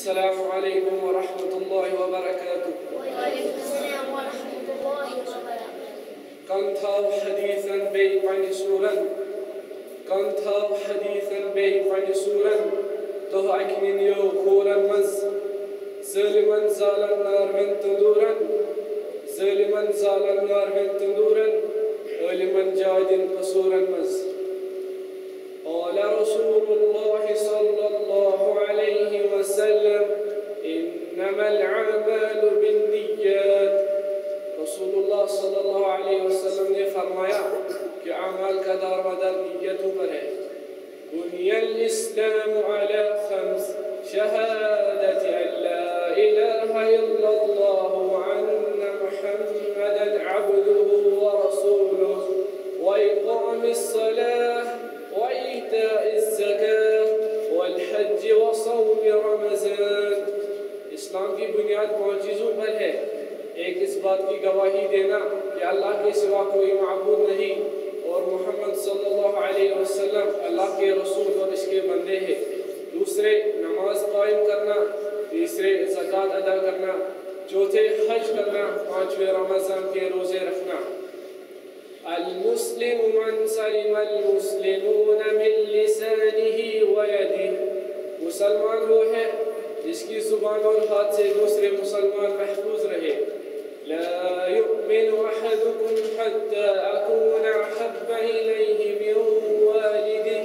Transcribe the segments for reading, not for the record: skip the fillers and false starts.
السلام علیکم ورحمۃ اللہ وبرکاتہ. وعلیکم السلام ورحمۃ اللہ وبرکاتہ. کنتھاو حدیثن بے پنہ سورن کنتھاو حدیثن بے پنہ سورن دہ اکنن یو کورن مز ظالمن زالن نارون تندورن ظالمن زالن نارون تندورن عالمن جادن قصورن مز. قال رسول الله صلى الله عليه وسلم إنما الأعمال بالنيات. رسول اللہ صلی اللہ علیہ وسلم نے فرمایا کہ اعمال کا دار مدار نیتوں پر ہے. بني الإسلام على 5 شهادة أن لا إله إلا الله وأن محمدا عبده ورسوله وإقام الصلاة وإيتاء الزكاة والحج وصوم رمضان. اسلام کی بنیاد 5 چیزوں پر ہے. ایک اس بات کی گواہی دینا کہ اللہ کے سوا کوئی معبود نہیں اور محمد صلی اللہ علیہ وسلم اللہ کے رسول اور اس کے بندے ہیں. دوسرے نماز قائم کرنا. تیسرے زکوٰۃ ادا کرنا. چوتھے حج کرنا. پانچویں رمضان کے روزے رکھنا. المسلم من سلم المسلمون من لسانه ويده. مسلمان وہ ہے جس کی زبان اور ہاتھ سے دوسرے مسلمان محفوظ رہے. لا يؤمن أحدكم حتى أكون أحب إليه من والده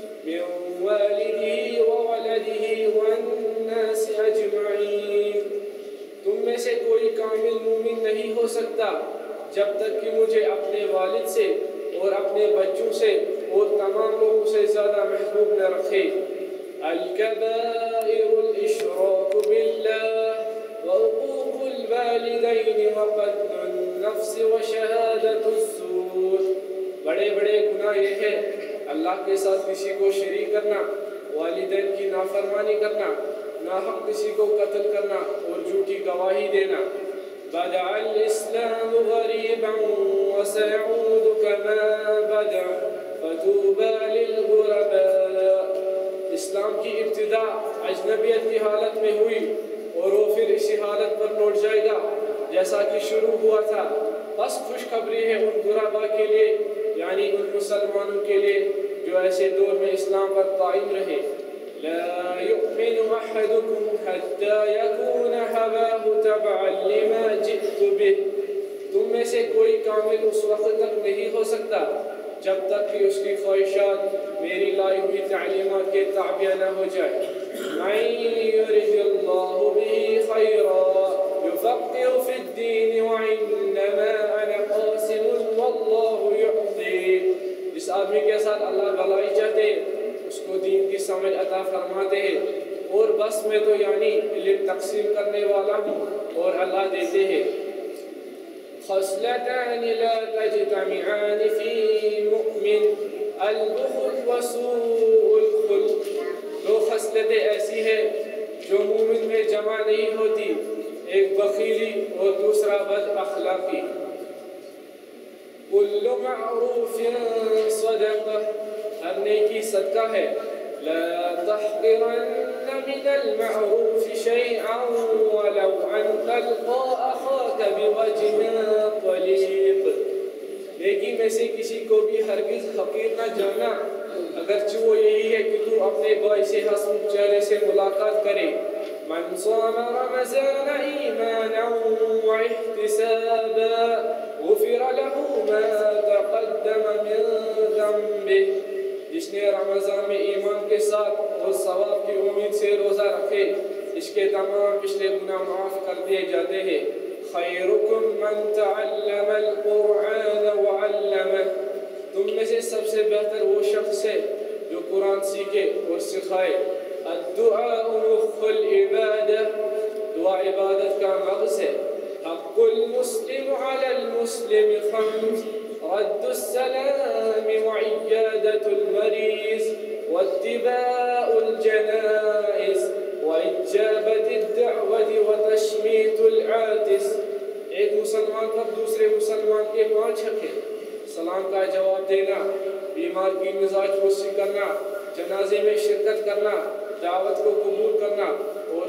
وولده والناس أجمعين. تم میں سے کوئی کامل مومن نہیں ہو سکتا جب تک کہ مجھے اپنے والد سے اور اپنے بچوں سے اور تمام لوگوں سے زیادہ محبوب نہ رکھے. الكبائر الاشراك بالله وعقوق الوالدين وقتل النفس وشهادة الزور. بڑے بڑے گناہ یہ ہے اللہ کے ساتھ کسی کو شریک کرنا، والدین کی نافرمانی کرنا، ناحق کسی کو قتل کرنا اور جھوٹی گواہی دینا. بدع الإسلام غريبا وسيعود كما بدع فطوبى للغرباء. اسلام کی ابتدا اجنبیت کی حالت میں ہوئی اور وہ پھر اسی حالت پر لوٹ جائے گا جیسا کہ شروع ہوا تھا. بس خوشخبری ہے ان غرباء کے لیے، یعنی ان مسلمانوں کے لیے جو ایسے دور میں اسلام پر قائم رہے. لا يؤمن أحدكم حتى يكون هواه تبعا لما جئت به. تم میں سے کوئی کامل اس وقت تک نہیں ہو سکتا جب تک کہ اس کی خواہشات میری لائی ہوئی تعلیمات کے تابع نہ ہو جائے. من يرد الله به خيرا يفقه في الدين وإنما أنا قاسم والله يعطي. جس آدمی کے ساتھ اللہ بھلائی چاہتے اس کو دین کی سمجھ عطا فرماتے ہیں، اور بس میں تو یعنی علم تقسیم کرنے والا ہوں اور اللہ دیتے ہیں. خصلتان لا تجتمعان في مؤمن البخل وسوء الخلق. 2 خصلتیں ایسی ہیں جو مومن میں جمع نہیں ہوتی، ایک بخیلی اور دوسرا بد اخلاقی. كل معروف صدقہ. ہر نیکی صدقہ ہے. لا تحقرن من المعروف شيئا ولو أن تلقى أخاك بوجه طليق. نیکی میں سے کسی کو بھی ہرگز حقیر نہ جاننا اگرچہ وہ یہی ہے کہ تو اپنے بھائی سے حسن چہرے سے ملاقات کرے. من صام رمضان ایمانا واحتسابا غفر له ما تقدم من ذنبه. جس نے رمضان میں ایمان کے ساتھ اور ثواب کی امید سے روزہ رکھے اس کے تمام پچھلے گناہ معاف کر دیے جاتے ہیں. خیرکم من تعلم القرآن وعلمه. تم میں سے سب سے بہتر وہ شخص ہے جو قرآن سیکھے اور سکھائے. الدعاء مخ العبادة. دعا عبادت کا مغز ہے. حق المسلم على المسلم 5 رد السلام وعيادة المريض واتباع الجنائز وإجابة الدعوة وتشميت العاتس. ایک مسلمان پر دوسرے مسلمان کے 5 حق ہیں. سلام کا جواب دینا، بیمار کی مزاج پرسی کرنا، جنازے میں شرکت کرنا، دعوت کو قبول کرنا اور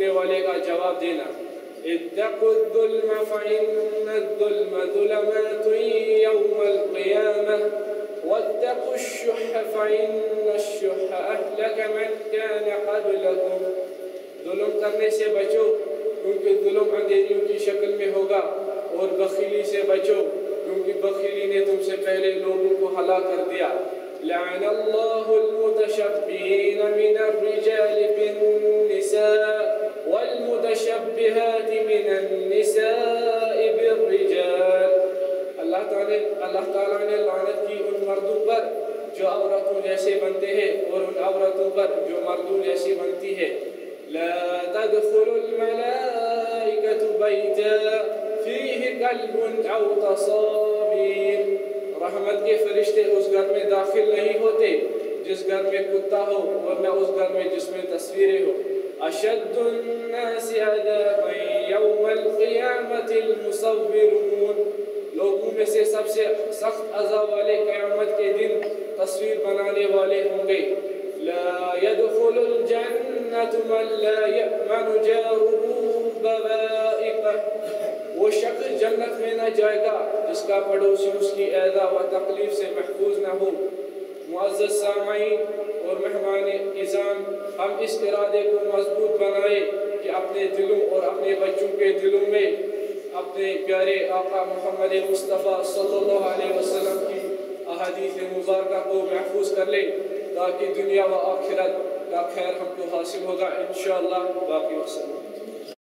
جھوٹنے والے کا جواب دینا. اتقوا الظلم فإن الظلم ظلمات يوم القيامة واتقوا الشح فإن الشح أهلك من كان قبلكم. ظلم کرنے سے بچو کیونکہ ظلم اندھیریوں کی شکل میں ہوگا, اور بخیلی سے بچو کیونکہ بخیلی نے تم سے پہلے لوگوں کو ہلاک کر دیا. لعن اللہ المتشبہین من الرجال بالنساء والمتشبہات من النساء بالرجال. اللہ تعالیٰ نے لعنت کی ان مردوں پر جو عورتوں جیسے بنتے ہیں اور ان عورتوں پر جو مردوں جیسی بنتی ہے. لا تدخل الملائکة بیتا فیہ کلب او تصابیر. رحمت کے فرشتے اس گھر میں داخل نہیں ہوتے جس گھر میں کتا ہو, ورنہ اس گھر میں جس میں تصویریں ہو. اشد الناس عذابا یوم القیامة المصورون. لوگوں میں سے سب سے سخت عذاب والے قیامت کے دن تصویر بنانے والے ہوں گے. لا يدخل الجنة من لا يأمن جاره بوائقه. وہ شخص جنت میں نہ جائے گا جس کا پڑوسی اس کی ایذا و تکلیف سے محفوظ نہ ہو. معزز سامعین اور مہمان اعظام, ہم اس ارادے کو مضبوط بنائیں کہ اپنے دلوں اور اپنے بچوں کے دلوں میں اپنے پیارے آقا محمد مصطفیٰ صلی اللہ علیہ وسلم کی احادیث مبارکہ کو محفوظ کر لیں تاکہ دنیا و آخرت کا خیر ہم کو حاصل ہوگا انشاءاللہ. باقی وسلم.